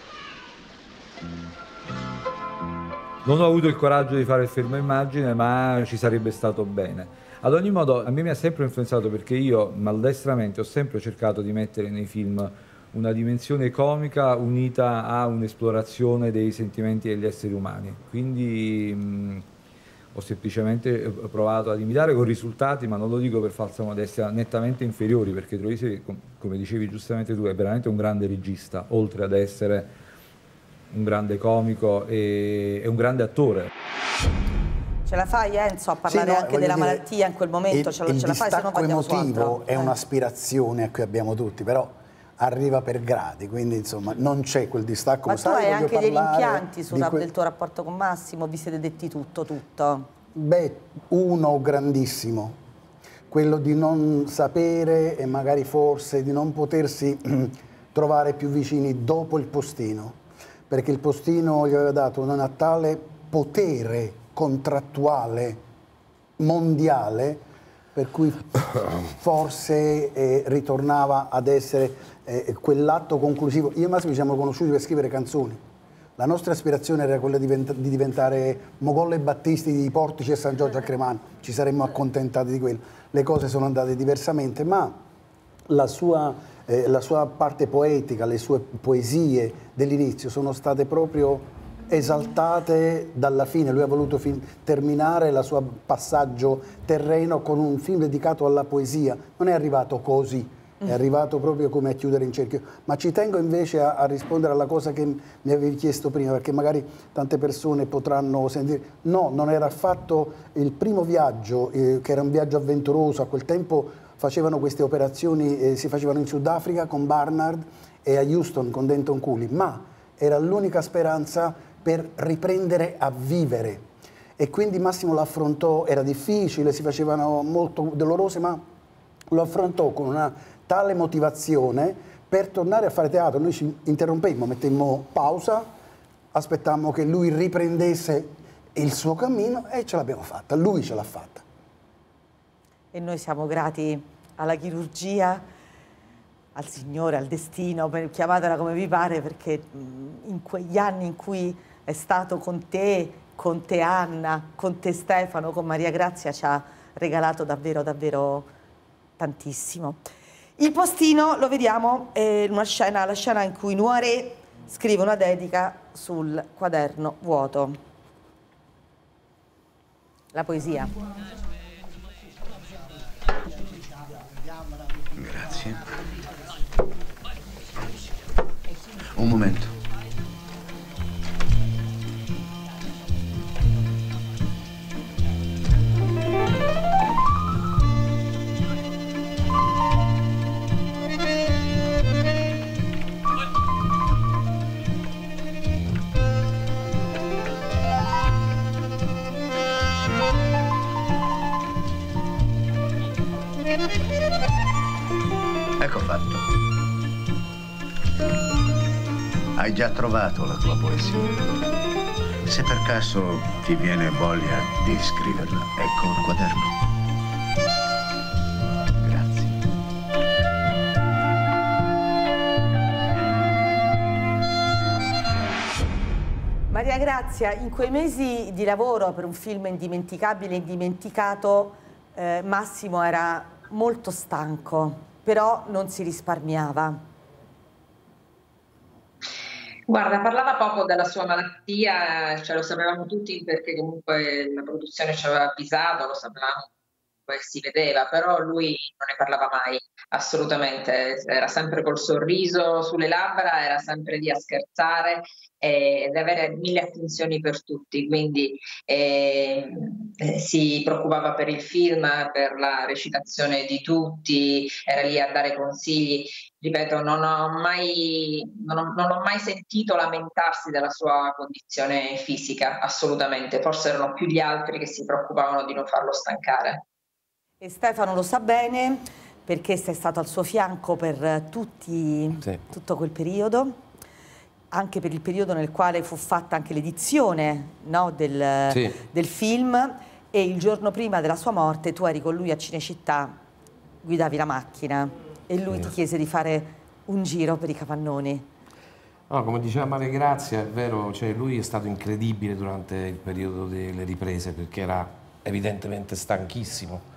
Non ho avuto il coraggio di fare il fermo immagine, ma ci sarebbe stato bene. Ad ogni modo, a me mi ha sempre influenzato perché io, maldestramente, ho sempre cercato di mettere nei film una dimensione comica unita a un'esplorazione dei sentimenti degli esseri umani. Quindi mh, ho semplicemente provato ad imitare con risultati, ma non lo dico per falsa modestia, nettamente inferiori, perché Troisi, come dicevi giustamente tu, è veramente un grande regista, oltre ad essere un grande comico e, e un grande attore. Ce la fai Enzo a parlare Sì, no, anche della dire, malattia in quel momento? Il, ce, lo, il ce la fai, se no distacco andiamo su emotivo altro. è Eh. un'aspirazione a cui abbiamo tutti, però arriva per gradi, quindi insomma non c'è quel distacco. Ma tu sai, hai voglio anche degli parlare rimpianti sul di que- del tuo rapporto con Massimo, vi siete detti tutto, tutto? Beh, uno grandissimo, quello di non sapere e magari forse di non potersi trovare più vicini dopo il postino, perché il postino gli aveva dato un tale potere contrattuale mondiale per cui forse eh, ritornava ad essere eh, quell'atto conclusivo. Io e Massimo ci siamo conosciuti per scrivere canzoni. La nostra aspirazione era quella di, diventa- di diventare Mogollo e Battisti di Portici e San Giorgio a Cremano. Ci saremmo accontentati di quello. Le cose sono andate diversamente, ma la sua, eh, la sua parte poetica, le sue poesie dell'inizio sono state proprio esaltate dalla fine. Lui ha voluto fin- terminare il suo passaggio terreno con un film dedicato alla poesia. Non è arrivato così, è arrivato proprio come a chiudere in cerchio. Ma ci tengo invece a, a rispondere alla cosa che mi avevi chiesto prima, perché magari tante persone potranno sentire. No, non era affatto il primo viaggio, eh, che era un viaggio avventuroso. A quel tempo facevano queste operazioni, eh, si facevano in Sudafrica con Barnard e a Houston con Denton Cooley, ma era l'unica speranza per riprendere a vivere. E quindi Massimo lo affrontò, era difficile, si facevano molto dolorose, ma lo affrontò con una tale motivazione per tornare a fare teatro. Noi ci interrompemmo, mettemmo pausa, aspettammo che lui riprendesse il suo cammino e ce l'abbiamo fatta, lui ce l'ha fatta. E noi siamo grati alla chirurgia, al Signore, al destino, per, chiamatela come vi pare, perché in quegli anni in cui è stato con te, con te Anna, con te Stefano, con Maria Grazia, ci ha regalato davvero, davvero tantissimo. Il postino lo vediamo in una scena, la scena in cui Noiré scrive una dedica sul quaderno vuoto. La poesia. Grazie. Un momento. Ecco fatto. Hai già trovato la tua poesia. Se per caso ti viene voglia di scriverla, ecco il quaderno. Grazie. Maria Grazia, in quei mesi di lavoro per un film indimenticabile e indimenticato, eh, Massimo era molto stanco, però non si risparmiava. Guarda, parlava poco della sua malattia, cioè lo sapevamo tutti perché comunque la produzione ci aveva avvisato, lo sapevamo, poi si vedeva, però lui non ne parlava mai, assolutamente, era sempre col sorriso sulle labbra, era sempre lì a scherzare e ad avere mille attenzioni per tutti, quindi eh, eh, si preoccupava per il film, per la recitazione di tutti, era lì a dare consigli. Ripeto, non ho mai, non ho, non ho mai sentito lamentarsi della sua condizione fisica, assolutamente, forse erano più gli altri che si preoccupavano di non farlo stancare. E Stefano lo sa bene perché sei stato al suo fianco per tutti, sì. tutto quel periodo, anche per il periodo nel quale fu fatta anche l'edizione, no, del, sì. del film, e il giorno prima della sua morte tu eri con lui a Cinecittà, guidavi la macchina e lui sì. ti chiese di fare un giro per i capannoni. No, come diceva Maria Grazia, è vero, cioè lui è stato incredibile durante il periodo delle riprese perché era evidentemente stanchissimo.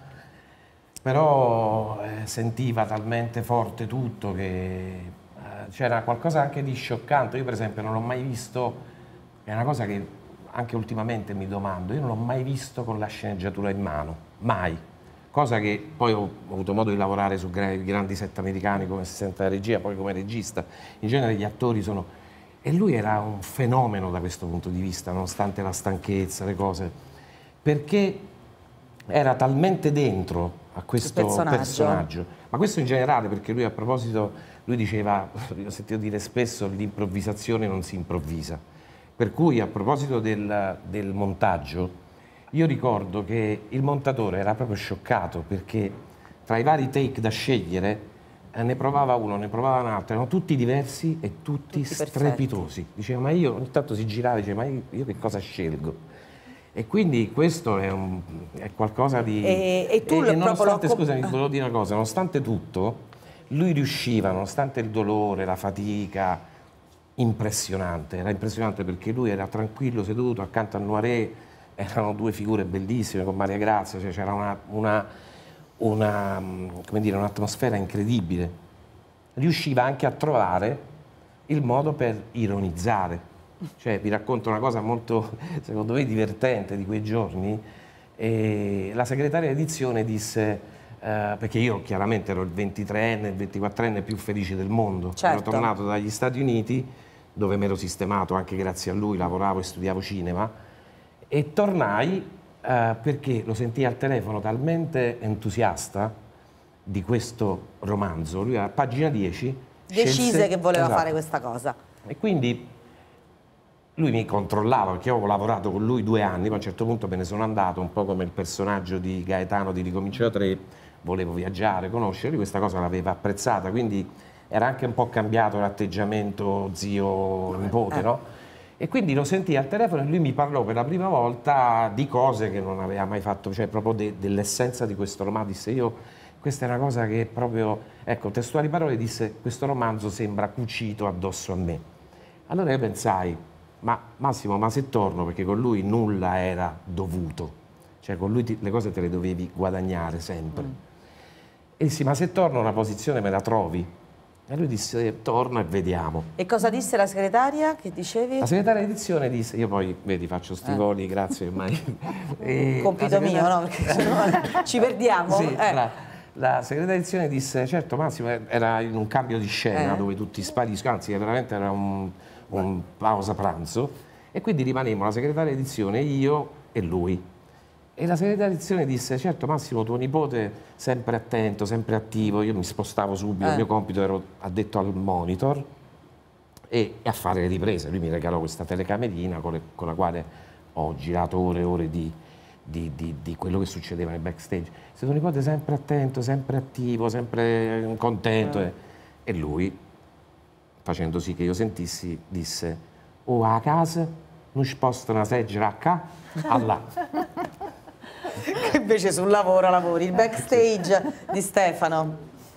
Però eh, sentiva talmente forte tutto che eh, c'era qualcosa anche di scioccante. Io per esempio non l'ho mai visto, è una cosa che anche ultimamente mi domando, io non l'ho mai visto con la sceneggiatura in mano, mai. Cosa che poi ho, ho avuto modo di lavorare su gra grandi set americani come assistente della regia, poi come regista. In genere gli attori sono... E lui era un fenomeno da questo punto di vista, nonostante la stanchezza, le cose, perché era talmente dentro a questo personaggio. personaggio, ma questo in generale, perché lui a proposito, lui diceva, io ho sentito dire spesso, l'improvvisazione non si improvvisa, per cui a proposito del, del montaggio, io ricordo che il montatore era proprio scioccato, perché tra i vari take da scegliere, eh, ne provava uno, ne provava un altro, erano tutti diversi e tutti, tutti strepitosi, perfetti. Diceva, ma io ogni tanto si girava e diceva, ma io, io che cosa scelgo? E quindi questo è, un, è qualcosa di... E, e tu e, e nonostante, lo... scusami, volevo dire una cosa, nonostante tutto, lui riusciva, nonostante il dolore, la fatica, impressionante, era impressionante perché lui era tranquillo, seduto accanto a Noiret, erano due figure bellissime con Maria Grazia, cioè c'era una, una, una, come dire, un'atmosfera incredibile. Riusciva anche a trovare il modo per ironizzare. Cioè, vi racconto una cosa molto, secondo me, divertente di quei giorni. E la segretaria di edizione disse, eh, perché io chiaramente ero il ventitreenne, il ventiquattrenne più felice del mondo. Certo. Ero tornato dagli Stati Uniti, dove mi ero sistemato, anche grazie a lui, lavoravo e studiavo cinema, e tornai eh, perché lo sentii al telefono talmente entusiasta di questo romanzo. Lui a pagina dieci decise scelse, che voleva esatto, fare questa cosa. E quindi lui mi controllava, perché avevo lavorato con lui due anni, ma a un certo punto me ne sono andato, un po' come il personaggio di Gaetano di Ricomincio da tre, volevo viaggiare, conoscere, lui questa cosa l'aveva apprezzata, quindi era anche un po' cambiato l'atteggiamento zio-nipote, no? E quindi lo sentii al telefono e lui mi parlò per la prima volta di cose che non aveva mai fatto, cioè proprio de dell'essenza di questo romanzo. Disse, io, questa è una cosa che proprio, ecco, testuali parole, disse, questo romanzo sembra cucito addosso a me. Allora io pensai, ma Massimo, ma se torno, perché con lui nulla era dovuto, cioè con lui ti, le cose te le dovevi guadagnare sempre. Mm. E dissi, ma se torno una posizione me la trovi? E lui disse, torna e vediamo. E cosa disse la segretaria, che dicevi? La segretaria di edizione disse, io poi, vedi, faccio sti voli, eh. grazie ormai. E compito segretaria... mio, no? Perché sennò ci perdiamo. Sì, eh. la, la segretaria di edizione disse, certo Massimo, era in un cambio di scena eh. dove tutti spariscono, anzi veramente era un... un pausa pranzo, e quindi rimanemmo la segretaria di edizione, io e lui. E la segretaria di edizione disse, certo Massimo, tuo nipote sempre attento, sempre attivo, io mi spostavo subito, eh. il mio compito ero addetto al monitor e, e a fare le riprese. Lui mi regalò questa telecamerina con, le, con la quale ho girato ore e ore di, di, di, di quello che succedeva nel backstage. Se tuo nipote sempre attento, sempre attivo, sempre contento, eh. e, e lui, facendo sì che io sentissi, disse, o a casa non sposta una seggiola a qua, a là. Che invece sul lavoro lavori, il backstage di Stefano.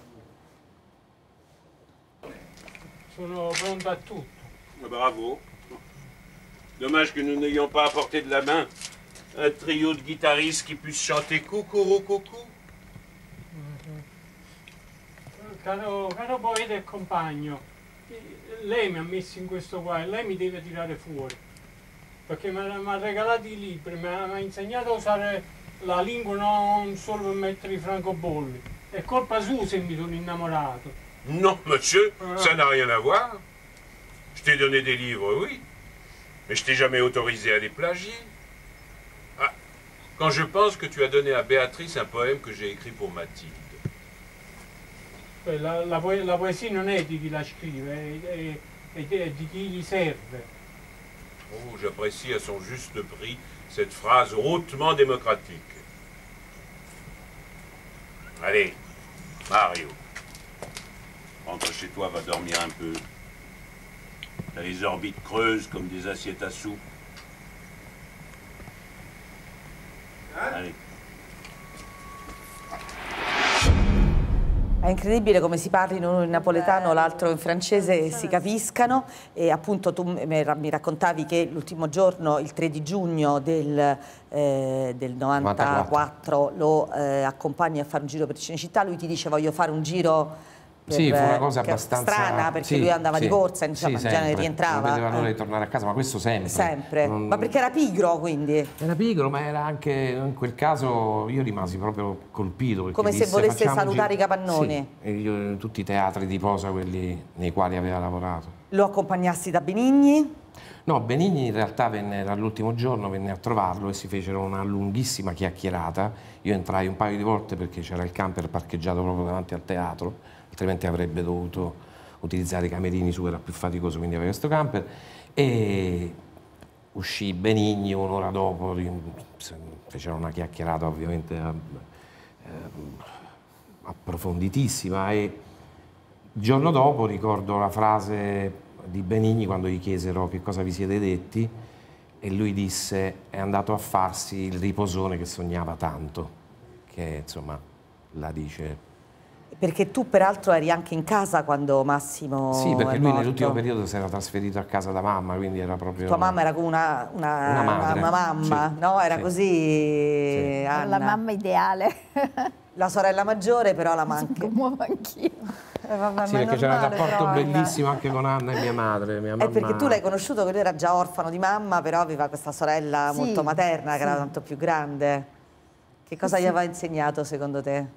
Sono pronto a tutto. Bravo. Dommage que nous n'ayons pas à portée de la main un trio de guitaristes qui puisse chanter coucou coucou. Caro, caro poeta e compagno, lei mi ha messo in questo qua e lei mi deve tirare fuori. Perché mi ha regalato i libri, mi ha insegnato a usare la lingua non solo per mettere i francobolli. È colpa sua se mi sono innamorato. Non, monsieur, ça n'a rien à voir. Je t'ai donné des livres, oui, mais je t'ai jamais autorisé à les plagier. Ah, quand je pense que tu as donné à Béatrice un poème que j'ai écrit pour Mathilde. La, la, poe la poesia non è di chi la scrive, è, è, è, è di chi gli serve. Oh, j'apprécie à son juste prix cette phrase hautement démocratique. Allez, Mario, rentre chez toi, va dormir un peu. T'as les orbites creuses comme des assiettes à soupe. Allez. È incredibile come si parlino uno in napoletano, l'altro in francese e si capiscano. E appunto tu mi raccontavi che l'ultimo giorno, il tre di giugno del, eh, del novantaquattro, lo eh, accompagni a fare un giro per Cinecittà. Lui ti dice voglio fare un giro per, sì, fu una cosa abbastanza strana, perché sì, lui andava sì, di corsa, insomma, sì, in genere sempre. rientrava. Non vedeva l'ora eh. di tornare a casa, ma questo sempre. Sempre, non... ma perché era pigro quindi? Era pigro, ma era anche, in quel caso io rimasi proprio colpito. Come disse, se volesse salutare i giro... capannoni. Sì, e io in tutti i teatri di posa, quelli nei quali aveva lavorato. Lo accompagnassi da Benigni? No, Benigni in realtà venne all'ultimo giorno, venne a trovarlo e si fecero una lunghissima chiacchierata. Io entrai un paio di volte perché c'era il camper parcheggiato proprio davanti al teatro, altrimenti avrebbe dovuto utilizzare i camerini su, era più faticoso, quindi aveva questo camper. E uscì Benigni un'ora dopo, fecero una chiacchierata ovviamente approfonditissima, e il giorno dopo ricordo la frase di Benigni quando gli chiesero che cosa vi siete detti e lui disse è andato a farsi il riposone che sognava tanto, che insomma la dice. Perché tu peraltro eri anche in casa quando Massimo Sì, perché è lui morto. nell'ultimo periodo si era trasferito a casa da mamma, quindi era proprio... Tua mamma era come una, una, una, madre, una mamma, sì, no? Era sì, così, sì. Anna. La mamma ideale. La sorella maggiore però la manchi. Mi commuovo anch'io. Eh, vabbè, sì, perché c'era un rapporto però, bellissimo anche con Anna e mia madre. Mia mamma... È perché tu l'hai conosciuto che lui era già orfano di mamma, però aveva questa sorella sì, molto materna, che sì. era tanto più grande. Che cosa sì. gli aveva insegnato secondo te?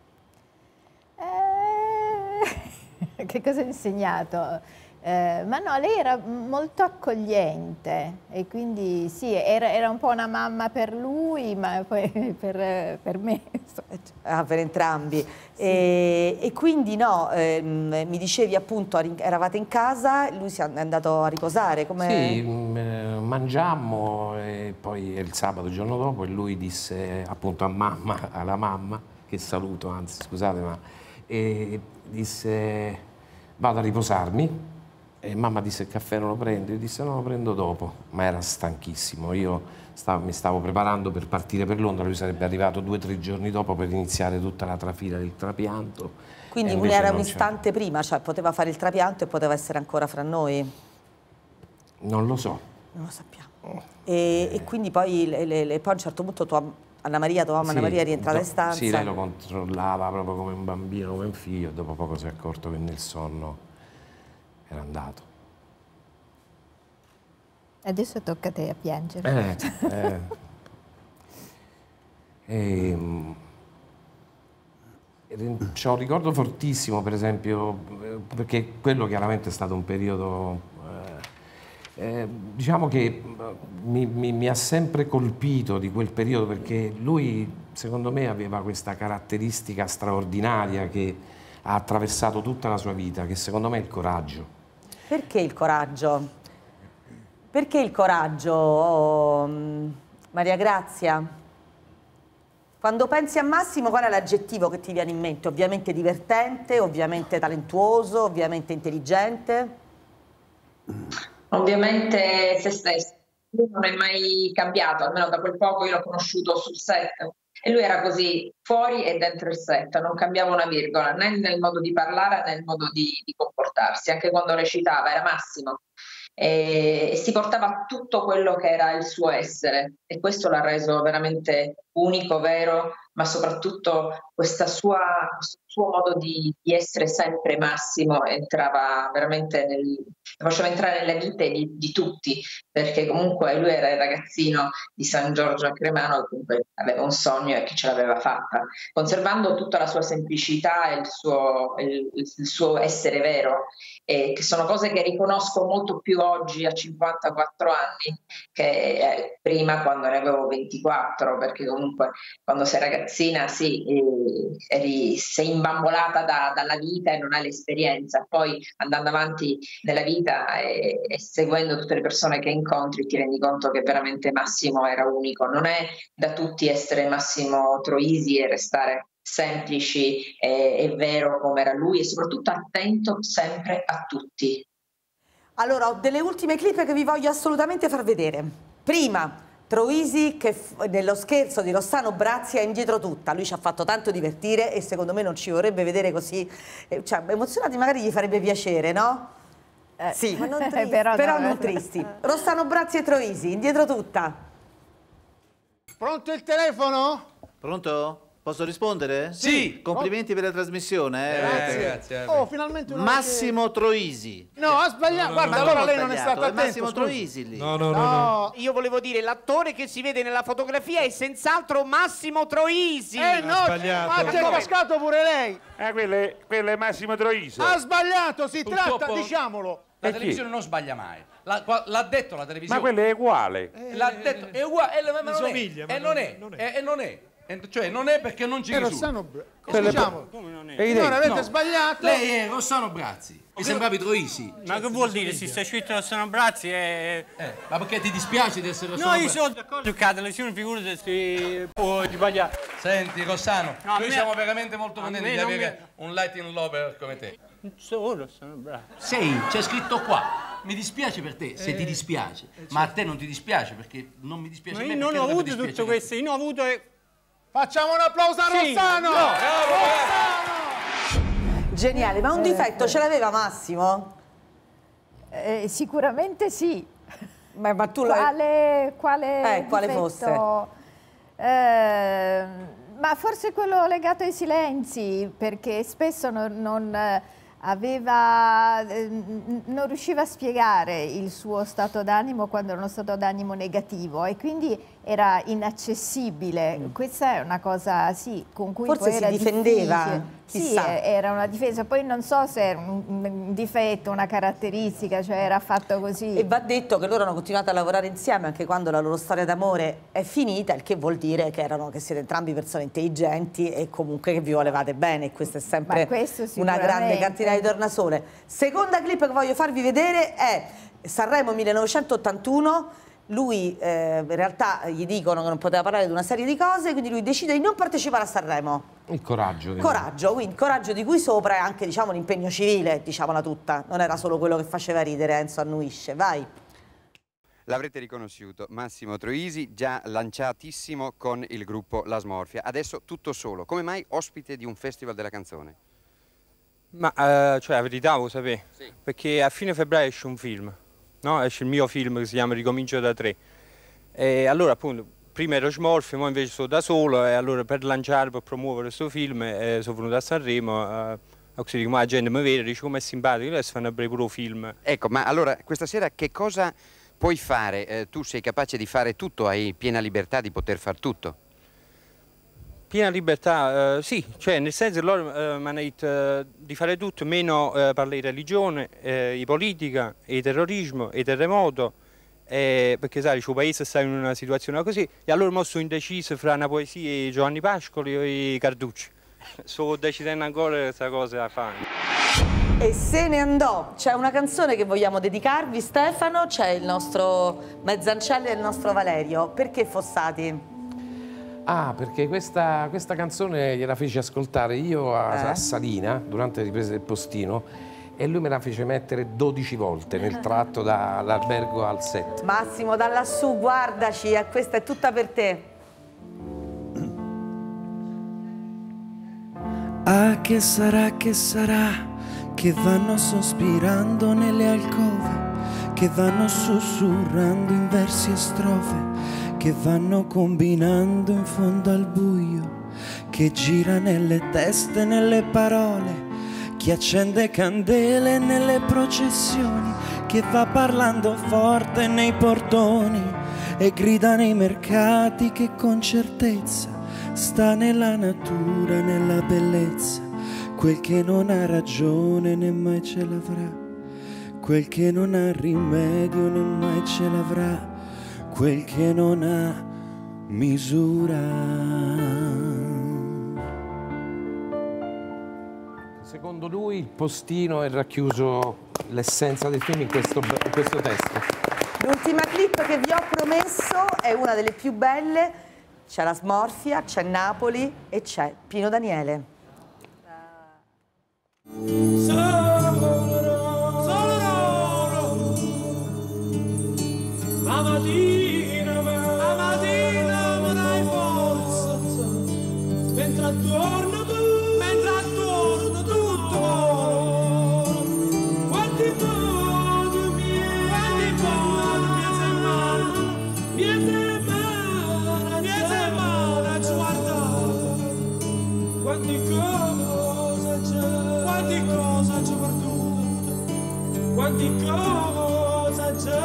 Eh, che cosa ha insegnato? Eh, ma no, lei era molto accogliente e quindi sì, era, era un po' una mamma per lui, ma poi per, per me. Ah, per entrambi. Sì. E, e quindi no, ehm, mi dicevi appunto, eravate in casa, lui si è andato a riposare. Come... Sì, mangiammo e poi il sabato, il giorno dopo, e lui disse appunto a mamma, alla mamma, che saluto, anzi scusate, ma e disse vado a riposarmi. E mamma disse il caffè non lo prendo, io disse no, lo prendo dopo, ma era stanchissimo, io stavo, mi stavo preparando per partire per Londra, lui sarebbe arrivato due o tre giorni dopo per iniziare tutta la trafila del trapianto. Quindi era un istante prima, cioè poteva fare il trapianto e poteva essere ancora fra noi? Non lo so. Non lo sappiamo. E, eh. e quindi poi, le, le, le, poi a un certo punto tua Anna Maria, tua mamma sì, Anna Maria è rientrata in stanza? Sì, lei lo controllava proprio come un bambino, come un figlio, e dopo poco si è accorto che nel sonno era andato. Adesso tocca a te a piangere. Eh, eh. E, c'ho un ricordo fortissimo, per esempio, perché quello chiaramente è stato un periodo, eh, eh, diciamo che mi, mi, mi ha sempre colpito di quel periodo, perché lui, secondo me, aveva questa caratteristica straordinaria che ha attraversato tutta la sua vita, che secondo me è il coraggio. Perché il coraggio? Perché il coraggio, oh, Maria Grazia? Quando pensi a Massimo, qual è l'aggettivo che ti viene in mente? Ovviamente divertente, ovviamente talentuoso, ovviamente intelligente? Ovviamente se stesso. Lui non è mai cambiato, almeno da quel poco io l'ho conosciuto sul set. E lui era così, fuori e dentro il set, non cambiava una virgola, né nel modo di parlare né nel modo di, di comportarsi, anche quando recitava, era Massimo. e, e si portava tutto quello che era il suo essere, e questo l'ha reso veramente unico, vero, ma soprattutto questa sua, questo suo modo di, di essere sempre Massimo entrava veramente nel, lo faceva entrare nelle vite di, di tutti, perché comunque lui era il ragazzino di San Giorgio a Cremano, comunque aveva un sogno e che ce l'aveva fatta, conservando tutta la sua semplicità e il suo, il, il suo essere vero, e che sono cose che riconosco molto più oggi a cinquantaquattro anni che eh, prima, quando ne avevo ventiquattro, perché comunque quando sei ragazzina sì, eh, eri, sei imbambolata da, dalla vita e non hai l'esperienza, poi andando avanti nella vita e, e seguendo tutte le persone che incontri ti rendi conto che veramente Massimo era unico. Non è da tutti essere Massimo Troisi e restare semplici e, e vero come era lui, e soprattutto attento sempre a tutti. Allora, ho delle ultime clip che vi voglio assolutamente far vedere. Prima, Troisi che nello scherzo di Rossano Brazzi è indietro tutta, lui ci ha fatto tanto divertire e secondo me non ci vorrebbe vedere così, cioè emozionati magari gli farebbe piacere, no? Eh, sì, ma non tristi. però, però no, non tristi. Rossano Brazzi e Troisi, indietro tutta. Pronto il telefono? Pronto? Posso rispondere? Sì. Complimenti per la trasmissione. Eh. Grazie. Grazie. Oh, finalmente uno Massimo che... Troisi. No, ha sbagliato. No, no, Guarda, no, allora no, lei non è stato attento. È Massimo scusi. Troisi lì. No, no, no, no. Io volevo dire, l'attore che si vede nella fotografia è senz'altro Massimo Troisi. Eh no, ma c'è cascato pure lei. Eh, quello è, quello è Massimo Troisi. Ha sbagliato, si Purtroppo tratta, diciamolo. La televisione non sbaglia mai. L'ha detto la televisione. Ma quello è uguale. L'ha detto, è uguale, e ma non somiglia, è. ma E non è, non è. e non è. Cioè non è perché non ci È risulta. Rossano Brazzi. Diciamo, come non è? signora, avete No. sbagliato. Lei è Rossano Brazzi. Mi sembravi Troisi. Ma che vuol dire? Se stai scritto Rossano Brazzi è... Eh, ma perché ti dispiace di essere Rossano No, io Brazzi? sono d'accordo che la televisione figurati se può sbagliare. Senti Rossano, No, noi me- siamo veramente molto a contenti me di non avere un lighting lover come te. Solo sono bravo. Sei, c'è scritto qua. Mi dispiace per te, se Eh, ti dispiace. eh, Ma a certo. te non ti dispiace perché non mi dispiace Ma a me. io non perché ho dovrebbe avuto dispiacere tutto a te. questo, io non ho avuto... Facciamo un applauso a Sì, Rossano. no, Geniale, ma un difetto ce l'aveva Massimo? Eh, sicuramente sì. Ma, ma tu l'hai... Quale, quale, Eh, quale difetto? fosse? Eh, ma forse quello legato ai silenzi, perché spesso non, non eh, aveva, eh, n- non riusciva a spiegare il suo stato d'animo quando era uno stato d'animo negativo e quindi era inaccessibile. Questa è una cosa, sì, con cui Forse poi si era difendeva, difficile. Sì, chissà. eh, era una difesa, poi non so se era un, un difetto, una caratteristica, cioè era fatto così. E va detto che loro hanno continuato a lavorare insieme anche quando la loro storia d'amore è finita, il che vuol dire che, erano, che siete entrambi persone intelligenti e comunque che vi volevate bene, e questa è sempre Ma questo una grande sicuramente. cantina di tornasole. Seconda clip che voglio farvi vedere è Sanremo millenovecentottantuno. Lui eh, in realtà gli dicono che non poteva parlare di una serie di cose, quindi lui decide di non partecipare a Sanremo. Il coraggio. Coraggio, quindi coraggio di cui sopra è anche, diciamo, l'impegno civile, diciamola tutta. Non era solo quello che faceva ridere, Enzo annuisce. Vai. L'avrete riconosciuto, Massimo Troisi, già lanciatissimo con il gruppo La Smorfia. Adesso tutto solo. Come mai ospite di un festival della canzone? Ma, eh, cioè, la verità, lo sapete? Sì. Perché a fine febbraio esce un film, no? Esce il mio film che si chiama Ricomincio da tre. E allora, appunto, prima ero Smorfia, ora invece sono da solo, e allora per lanciare, per promuovere questo film, eh, sono venuto a Sanremo, eh, così come la gente mi vede, dice come è simpatico, adesso fanno pure un film. Ecco, ma allora, questa sera che cosa puoi fare? Eh, tu sei capace di fare tutto, hai piena libertà di poter far tutto? Piena libertà, eh, sì, cioè nel senso che loro eh, mi hanno detto eh, di fare tutto, meno eh, parlare di religione, eh, di politica, di terrorismo, di terremoto, eh, perché sai, il paese sta in una situazione così, e allora mo sono indeciso fra una poesia e Giovanni Pascoli e Carducci. Sto decidendo ancora questa cosa da fare. E se ne andò. C'è una canzone che vogliamo dedicarvi, Stefano, c'è il nostro Mezzancelli e il nostro Valerio. Perché Fossati? Ah, perché questa, questa canzone gliela feci ascoltare io a, Eh? a Salina durante le riprese del postino, e lui me la fece mettere dodici volte nel tratto dall'albergo al set. Massimo, da lassù, guardaci, eh, questa è tutta per te. Ah, che sarà, che sarà, che vanno sospirando nelle alcove, che vanno sussurrando in versi e strofe, che vanno combinando in fondo al buio, che gira nelle teste, nelle parole, chi accende candele nelle processioni, che va parlando forte nei portoni e grida nei mercati, che con certezza sta nella natura, nella bellezza. Quel che non ha ragione né mai ce l'avrà, quel che non ha rimedio né mai ce l'avrà, quel che non ha misura. Secondo lui il postino è racchiuso l'essenza del film in questo, in questo testo. L'ultima clip che vi ho promesso è una delle più belle. C'è la smorfia, c'è Napoli e c'è Pino Daniele. La mattina, la mattina me dai forza, mentre attorno tu, mentre attorno tutto moro. Quanti modi miei, quanti modi miei sembrano, miei sembrano, miei sembrano, ci guardare. Quanti cose c'è, quanti cose c'è perduto, quanti cose c'è.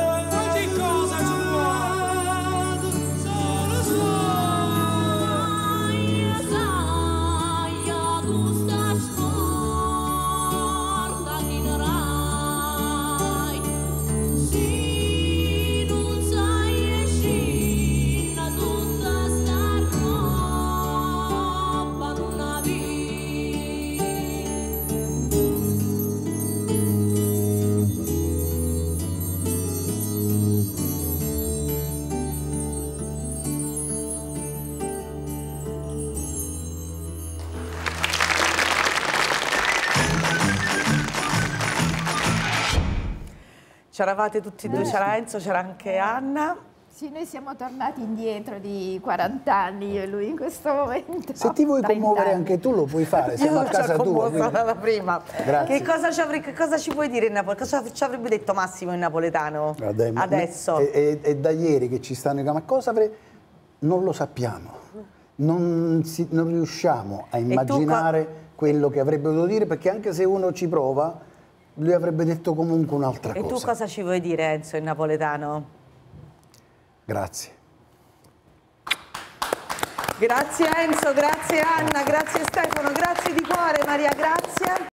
C'eravate tutti e due, c'era Enzo, c'era anche Anna. Sì, noi siamo tornati indietro di quaranta anni, io e lui in questo momento. Se ti vuoi commuovere anche tu lo puoi fare, siamo a casa tua. Io da prima. Grazie. Che cosa, ci avre, che cosa ci puoi dire in napoletano? Cosa ci avrebbe detto Massimo in napoletano Vabbè, adesso? È, è, è da ieri che ci stanno i ma cosa avrei... Non lo sappiamo, non, si, non riusciamo a immaginare quello che avrebbe dovuto dire, perché anche se uno ci prova, lui avrebbe detto comunque un'altra cosa. E tu cosa ci vuoi dire, Enzo, in napoletano? Grazie. Grazie Enzo, grazie Anna, grazie Stefano, grazie di cuore Maria Grazia.